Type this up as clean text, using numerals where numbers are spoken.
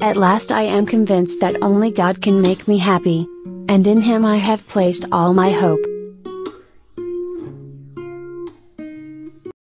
At last I am convinced that only God can make me happy. And in Him I have placed all my hope.